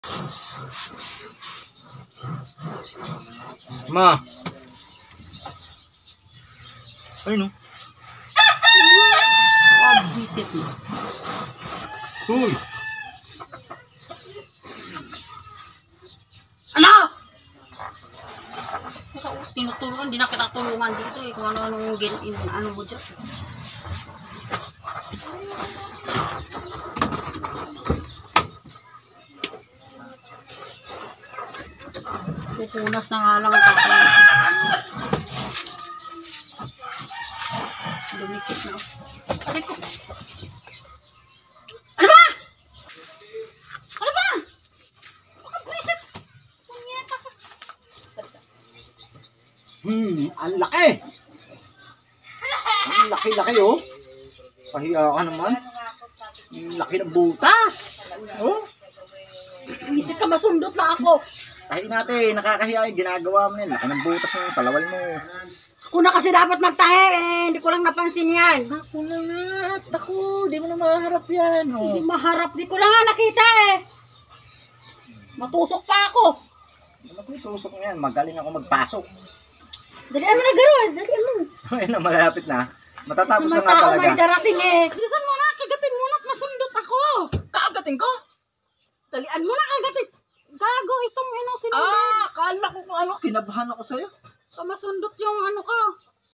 Ma. Ayun oh. Visit mo. Uy. Ano? Sira o, tinutulungan. Hindi na kita tulungan dito eh. Kung ano-anong ano mo dyan. Pupunas na nga lang ang tatay. Dumikit na. Aray ko. Ano ba? Ano ba? Bakit buisit? Punyeta ka. Ang laki. Ang laki-laki oh. Pahiya ka naman. Ang laki ng butas. Oh. Buisit ka, masundot na ako. Tahi natin, nakakahiya yung ginagawa mo yan. Laki ng butas mo, salawal mo. Ako na kasi dapat magtahe eh. Hindi ko lang napansin yan. Ako na nga. Ako, di mo na maharap yan. Oh. Hindi maharap. Di ko lang nga nakita eh. Matusok pa ako. Ano ko itusok mo yan? Magaling ako magpasok. Dalian mo na garo. Dalian mo. Ayun na, malapit na. Matatapos na May nga tao may talaga. darating eh. Bilisan mo na. Kagatin mo na at masundot ako. Kaagatin ko? Dalian mo na kagatin. Gago itong sinundot. Kala ko kung ano, kinabahan ako sa'yo. Masundot yung ano ko.